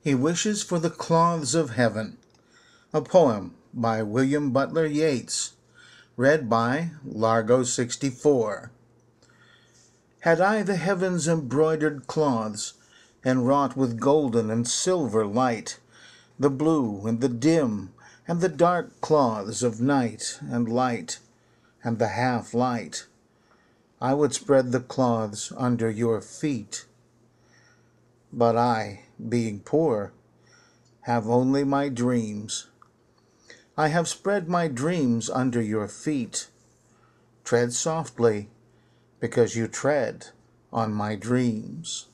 He wishes for the cloths of heaven. A poem by William Butler Yeats, read by Largo 64. Had I the heavens' embroidered cloths, and wrought with golden and silver light, the blue and the dim and the dark cloths of night and light, and the half-light, I would spread the cloths under your feet. But I, being poor, have only my dreams. I have spread my dreams under your feet. Tread softly, because you tread on my dreams.